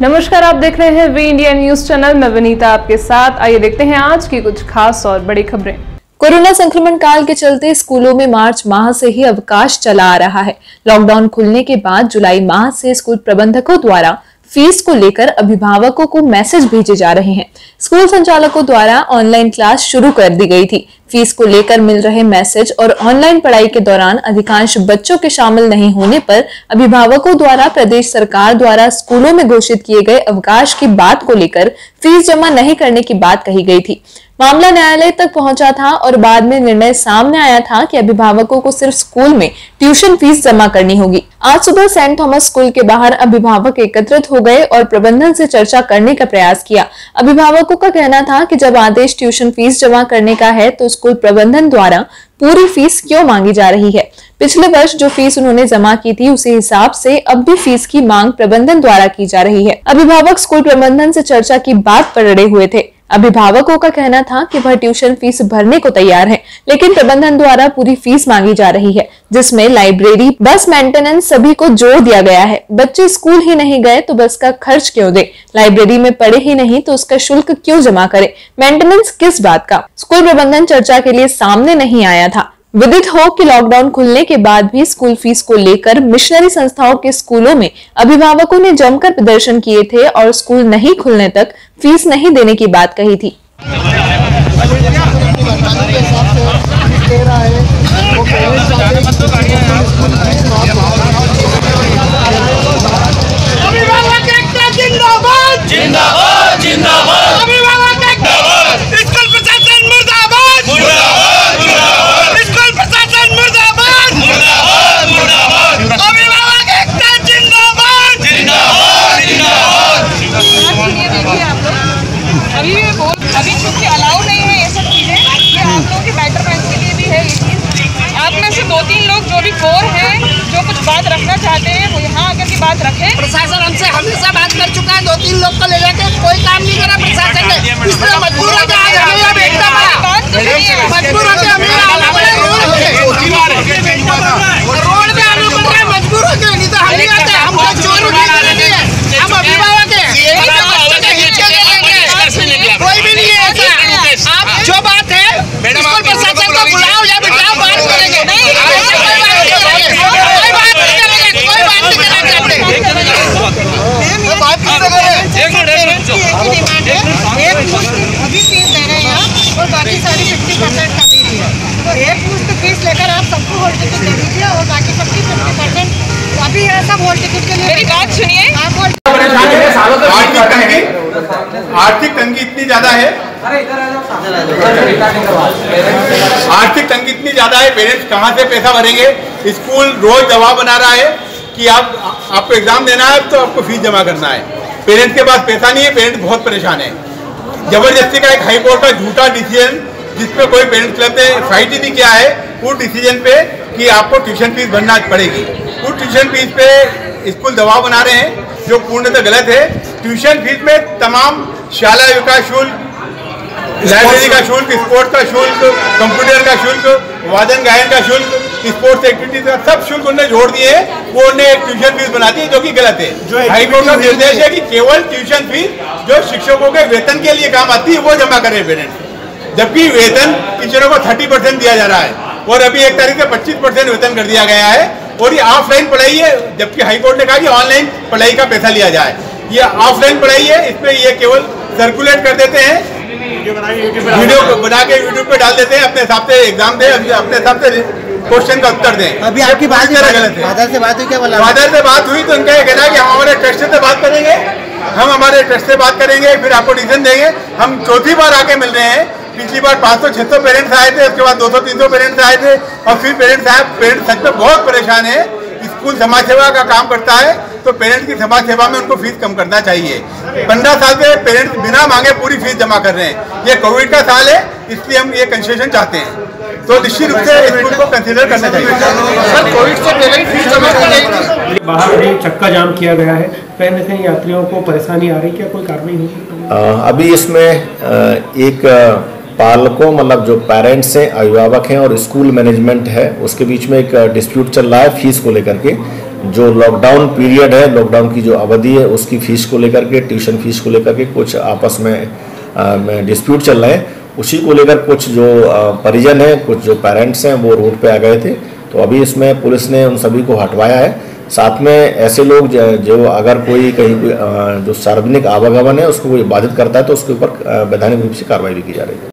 नमस्कार, आप देख रहे हैं वी इंडिया न्यूज चैनल। मैं विनीता आपके साथ। आइए देखते हैं आज की कुछ खास और बड़ी खबरें। कोरोना संक्रमण काल के चलते स्कूलों में मार्च माह से ही अवकाश चला आ रहा है। लॉकडाउन खुलने के बाद जुलाई माह से स्कूल प्रबंधकों द्वारा फीस को लेकर अभिभावकों को मैसेज भेजे जा रहे हैं। स्कूल संचालकों द्वारा ऑनलाइन क्लास शुरू कर दी गई थी। फीस को लेकर मिल रहे मैसेज और ऑनलाइन पढ़ाई के दौरान अधिकांश बच्चों के शामिल नहीं होने पर अभिभावकों द्वारा प्रदेश सरकार द्वारा स्कूलों में घोषित किए गए अवकाश की बात को लेकर फीस जमा नहीं करने की बात कही गई थी। मामला न्यायालय तक पहुंचा था और बाद में निर्णय सामने आया था कि अभिभावकों को सिर्फ स्कूल में ट्यूशन फीस जमा करनी होगी। आज सुबह सेंट थॉमस स्कूल के बाहर अभिभावक एकत्रित हो गए और प्रबंधन से चर्चा करने का प्रयास किया। अभिभावकों का कहना था कि जब आदेश ट्यूशन फीस जमा करने का है तो स्कूल प्रबंधन द्वारा पूरी फीस क्यों मांगी जा रही है। पिछले वर्ष जो फीस उन्होंने जमा की थी उसी हिसाब से अब भी फीस की मांग प्रबंधन द्वारा की जा रही है। अभिभावक स्कूल प्रबंधन से चर्चा की बात पर अड़े हुए थे। अभिभावकों का कहना था कि वह ट्यूशन फीस भरने को तैयार है, लेकिन प्रबंधन द्वारा पूरी फीस मांगी जा रही है, जिसमें लाइब्रेरी, बस मेंटेनेंस सभी को जोड़ दिया गया है। बच्चे स्कूल ही नहीं गए तो बस का खर्च क्यों दे, लाइब्रेरी में पढ़े ही नहीं तो उसका शुल्क क्यों जमा करे, मेंटेनेंस किस बात का। स्कूल प्रबंधन चर्चा के लिए सामने नहीं आया था। विदित हो कि लॉकडाउन खुलने के बाद भी स्कूल फीस को लेकर मिशनरी संस्थाओं के स्कूलों में अभिभावकों ने जमकर प्रदर्शन किए थे और स्कूल नहीं खुलने तक फीस नहीं देने की बात कही थी। अभी चूंकि अलाउ नहीं है ये सब चीजें, ये आप लोगों की बेटरमेंट के लिए भी है ये चीज। आप में से 2-3 लोग जो भी कोर हैं, जो कुछ बात रखना चाहते हैं, वो यहाँ आकर की बात रखें। प्रशासन हमसे हमेशा बात कर चुका है, 2-3 लोग को ले जाके कोई काम नहीं करा प्रशासन ने, इसलिए मजबूर होकर आज हमें अब एकता बना, मजबूर होकर हमें आना पड़ा रोड पे आना पड़ रहा है, मजबूर होकर। नहीं तो हम नहीं आते, हम चोर उठा करेंगे, हम अभिभावक है, कोई भी नहीं है ऐसा। आप जो बात है स्कूल प्रशासन को बुलाओ या बिठाओ, बात करेंगे। अभी फीस दे रहे हैं आप और बाकी सारी 50% का दे दिया, तो एक मुश्त फीस लेकर आप सबको हॉल टिकट दे दीजिए और बाकी सबकी 50% अभी है सब हॉल टिकट के लिए। मेरी बात सुनिए, आप आर्थिक तंगी इतनी ज्यादा है, आर्थिक तंगी इतनी ज्यादा है, पेरेंट्स कहाँ से पैसा भरेंगे। स्कूल रोज दबाव बना रहा है कि आपको एग्जाम देना है तो आपको फीस जमा करना है। पेरेंट्स के पास पैसा नहीं है, पेरेंट्स बहुत परेशान है। जबरदस्ती का एक हाई कोर्ट का झूठा डिसीजन, जिसपे कोई पेरेंट्स क्लब ने फाइट ही नहीं किया है, उस डिसीजन पे कि आपको ट्यूशन फीस भरना पड़ेगी। उस ट्यूशन फीस पे स्कूल दबाव बना रहे हैं, जो पूर्णतः गलत है। ट्यूशन फीस में तमाम शाला विकास शुल्क, लाइब्रेरी का शुल्क, स्पोर्ट्स का शुल्क, कंप्यूटर का शुल्क, वादन गायन का शुल्क, स्पोर्ट्स एक्टिविटीज का सब शुल्क उन्होंने जोड़ दिए हैं। वो उन्हें एक ट्यूशन फीस बना दी है, जो कि गलत है। हाईकोर्ट का निर्देश है कि केवल ट्यूशन फीस जो शिक्षकों के वेतन के लिए काम आती है वो जमा करें पेरेंट्स, जबकि वेतन टीचरों को 30% दिया जा रहा है और अभी 1 तारीख से 25% वेतन कर दिया गया है। और ये ऑफलाइन पढ़ाई है, जबकि हाईकोर्ट ने कहा कि ऑनलाइन पढ़ाई का पैसा लिया जाए। ये ऑफलाइन पढ़ाई है, इसमें ये केवल सर्कुलेट कर देते हैं, वीडियो बना के यूट्यूब पे डाल देते हैं, अपने हिसाब से एग्जाम दें, अपने हिसाब से क्वेश्चन का उत्तर दें। अभी आपकी बात गलत है। फादर से बात हुई क्या? बोला फादर से बात हुई तो उनका ये कहना है कि हम हमारे ट्रस्ट से बात करेंगे, हम हमारे ट्रस्ट से बात करेंगे, फिर आपको डिसीजन देंगे। हम चौथी बार आके मिल रहे हैं। पिछली बार 500-600 पेरेंट्स आए थे, उसके बाद 200-300 पेरेंट्स आए थे और फिर पेरेंट्स आए। पेरेंट्स सच में बहुत परेशान है। स्कूल समाज सेवा का काम करता है तो पेरेंट्स की समाज सेवा में उनको फीस कम करना चाहिए। 15 साल से पेरेंट्स बिना मांगे पूरी फीस जमा कर रहे हैं। ये कोविड का साल है, इसलिए हम ये कंसेशन चाहते हैं, तो निश्चित रूप से स्कूल को कंसीडर करना चाहिए। सर, कोविड से पहले फीस जमा कर रही थी, बाहर भी चक्का जाम किया गया है, कहीं न कहीं यात्रियों को परेशानी आ रही, क्या कोई कार्रवाई नहीं? अभी इसमें एक पालकों मतलब जो पेरेंट्स हैं, अभिभावक हैं और स्कूल मैनेजमेंट है, उसके बीच में एक डिस्प्यूट चल रहा है फीस को लेकर के। जो लॉकडाउन पीरियड है, लॉकडाउन की जो अवधि है, उसकी फीस को लेकर के, ट्यूशन फीस को लेकर के कुछ आपस में डिस्प्यूट चल रहे हैं। उसी को लेकर कुछ जो परिजन हैं, कुछ जो पेरेंट्स हैं, वो रोड पे आ गए थे। तो अभी इसमें पुलिस ने उन सभी को हटवाया है। साथ में ऐसे लोग जो अगर कोई कहीं जो सार्वजनिक आवागमन है उसको कोई बाधित करता है तो उसके ऊपर वैधानिक रूप से कार्रवाई भी की जा रही है।